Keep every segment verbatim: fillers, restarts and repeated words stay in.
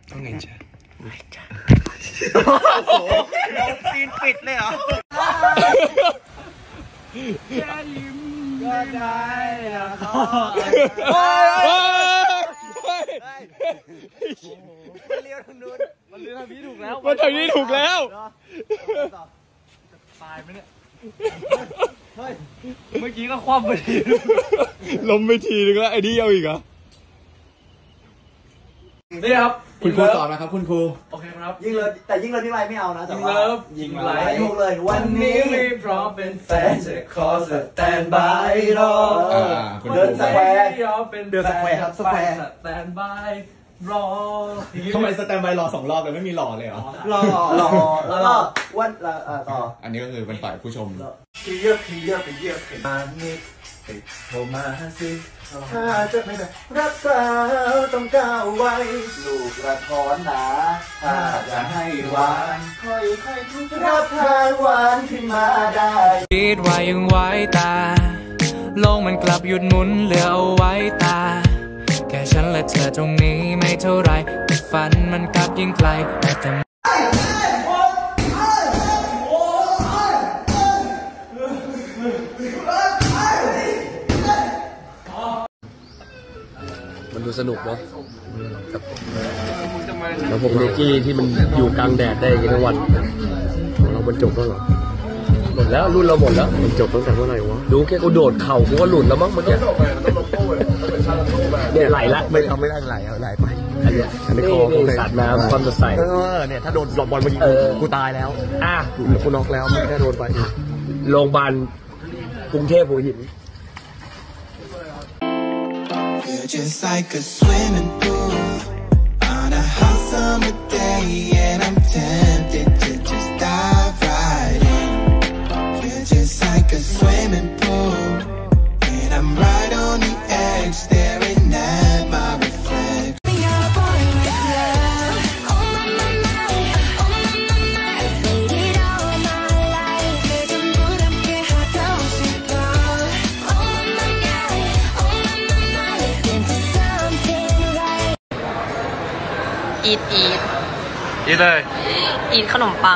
ต้องไงจ้ะไม่จ้ะโอ้โหเราซีนปิดเลยเหรอแค่ยิ้มก็ได้ละมันเลี้ยวทางนู้นมันเลี้ยวทางนี้ถูกแล้วมันทางนี้ถูกแล้วตายไหมเนี่ยเฮ้ยเมื่อกี้ก็คว่ำไปทีล้มไปทีนึงแล้วไอ้นี่เอาอีกเหรอนี่ครับคุณครูสอนนะครับคุณครูโอเคครับยิงเลยแต่ยิงเลยที่ไรไม่เอานะยิงเลิฟยิงไหลยิงเลยวันนี้ไม่พร้อมเป็นแฟนจะขอสแตนบายรอเดินสแควร์เดินสแควร์ครับสแควร์สแตนบายรอทำไมสแตนบายรอสองรอบเลยไม่มีรอเลยเหรอรอรอแล้วก็วันต่ออันนี้ก็คือเป็นฝ่ายผู้ชมขี้เยอะขี้เยอะขี้เยอะขี้มานิดติดโทรมาสิถ้าจะไม่ได้รักษาต้องก้าวไว้ลูกกระท้อนหนาถ้าจะให้หวานค่อยๆรับทานหวานขึ้นมาได้คิดว่ายังไว้ตาโลกมันกลับหยุดหมุนเหลือเอาไว้ตาแค่ฉันและเธอตรงนี้ไม่เท่าไรแต่ฝันมันกลับยิ่งไกลแต่มันดูสนุกเนาะครับแล้วพวกเนกี้ที่มันอยู่กลางแดดได้กี่ทั้งวันเราบรรจบแล้วเหรอหมดแล้วรุ่นเราหมดแล้วมันจบตั้งแต่เมื่อไหร่วะดูแค่กูโดดเข่ากูก็หลุดแล้วมั้งเมื่อกี้เนี่ยไหลละไม่ทำไม่ได้ไหลเอาไหลไปอันเนี้ยอันนี้คอกูสาดน้ำความสดใสเออเนี่ยถ้าโดนหลบบอลมายิงกูตายแล้วอ่ะกูน็อกแล้วไม่แค่โดนไปโรงพยาบาลกรุงเทพหัวหิน Just like a swimming pool on a hot summer day, and I'm tempted to just dive right in. You're just like a swimming pool, and I'm right on the edge, staring at my reflection. อีทอีทอีทเลยอีทขนมปัง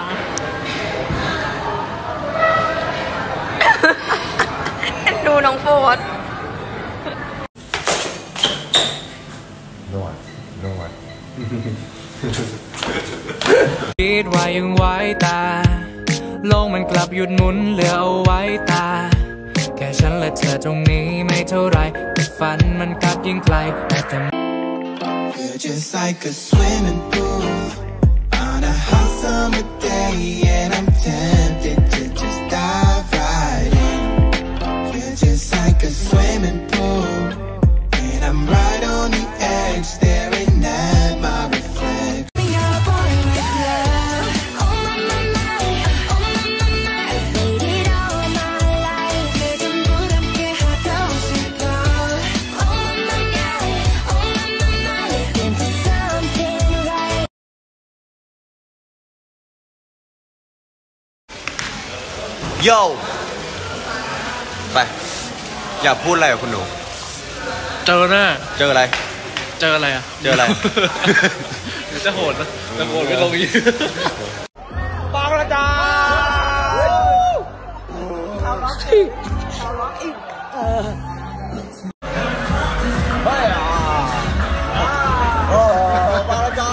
ดูน้องโฟดนวดนวดคิดว่ายังไว้ตาโลกมันกลับหยุดหมุนเหลือเอาไว้ตาแค่ฉันและเธอตรงนี้ไม่เท่าไรแต่ฝันมันกลับยิ่งไกลแต่ You're just like a swimming pool on a hot summer day, and I'm tempted to just dive right in. You're just like a swimming pool, and I'm right on the edge, staring at my reflection. โย่ไปอยากพูดอะไรกับคุณหนูเจอหน้าเจออะไรเจออะไรอ่ะเจออะไรจะโหดนะจะโหดไม่ลงอีกบางระจาชาวล็อกอีกชาวล็อกอีกเฮ้ยอ่ะโอ้บางระจา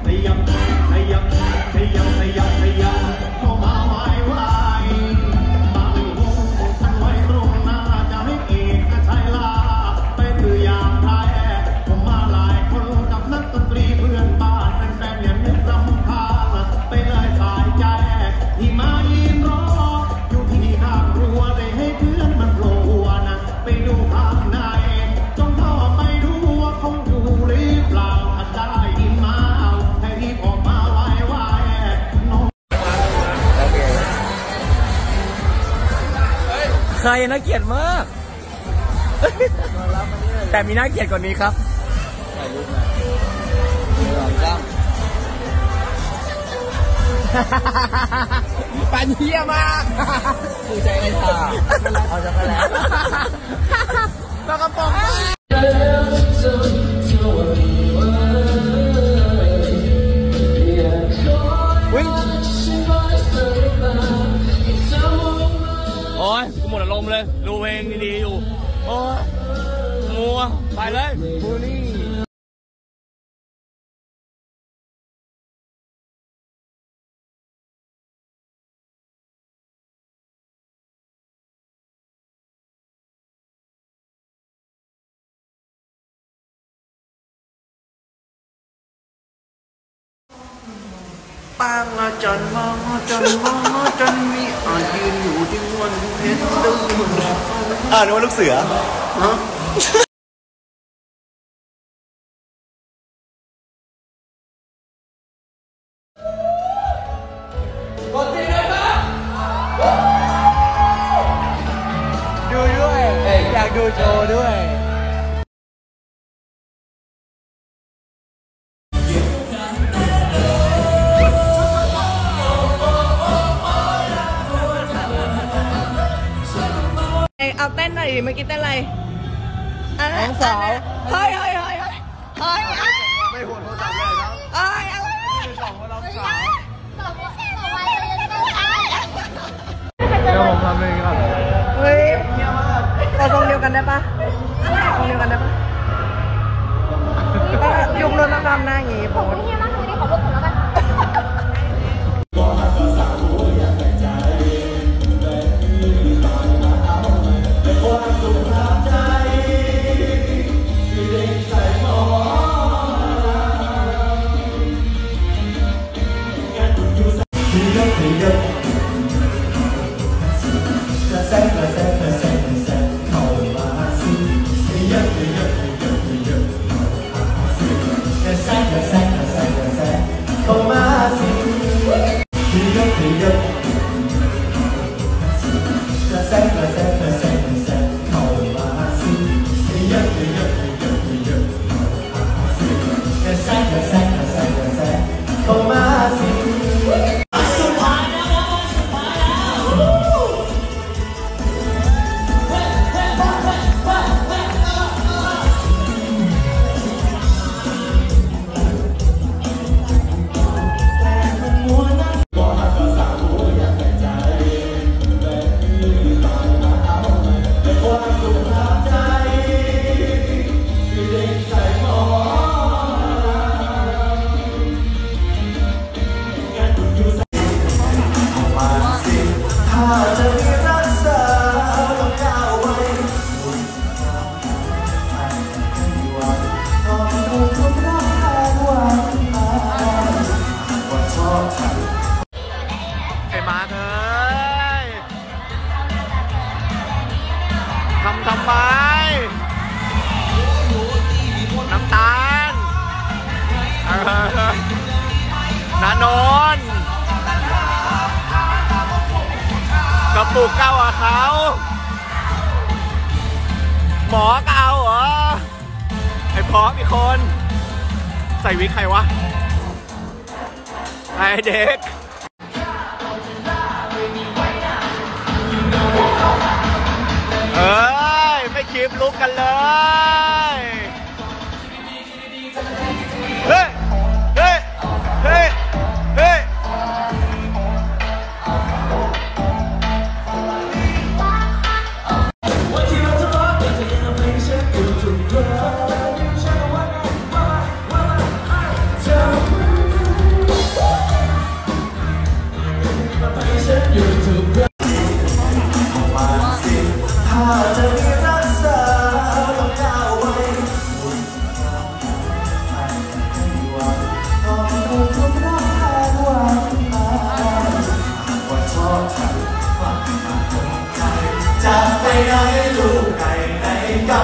ขยับขยับขยับขยับขยับเข้ามาไว้ไว้มาเป็นวงฉันไว้ตรงหน้าจะให้เอกชัยลาไปหรืออย่างไรผมมาหลายคนกับนักดนตรีเพื่อนบ้านแฟนๆอย่านึกรำคาญไปเลยสายใจที่มายืนรออยู่ที่ข้างรั้วเลยให้เพื่อนมันโผล่หัวนะไปดูข้างในจงเข้าไปดูว่าคงอยู่หรือเปล่าถ้าได้ยินมาเอาให้รีบออกมาไว้ไว้น้องใครน่าเกลียดมาก แต่มีน่าเกลียดกว่านี้ครับปันเฮียมากคือใจไอ้ท่าเอาจะไปแล้วปลากระป๋องวิ่งโอ้ยกูหมดอารมณ์เลยดูเพลงดีๆอยู่โอ้ยมัวไปเลยบูลลี่ปางอาจารย์มาอาจารย์มาอาจารย์มีอายืนอยู่ที่วันเห็นดูอ่านึกว่าลูกเสือฮะดูด้วยอยากดูโชว์ด้วยเอาเต้นหน่อยดิเมื่อกี้เต้นอะไรน้องสาวเฮ้ยเฮ้ยเฮ้ยเฮ้ยเฮ้ยไม่หัวโทรศัพท์เลยครับเฮ้ยอะไรสองคนน้องสาวเดี๋ยวผมทำเองครับเฮ้ยเราตรงเดียวกันได้ปะตรงเดียวกันได้ปะยุงโดนน้ำดำหน้าอย่างงี้ผมเฮียมากเลยขอลบผมแล้วกันทำทำไมน้ำตาลนานนกระปุกเก้าอ่ะเขาหมอก็เอาเหรอไอ้พร้อมอีกคนใส่วิกใครวะไอเด็กเอ้ยไม่คลิปลุกกันเลยเฮ้ยเฮ้ยเฮ้ยเฮ้ยไหนลูกไก่ไหนกับ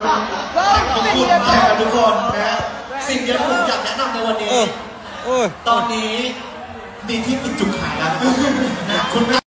ขอบคุณมากครับทุกคนนะฮะสิ่งเดียวที่ผมอยากแนะนำในวันนี้ตอนนี้มีที่ปิดจุกขายแล้วนะครับคุณ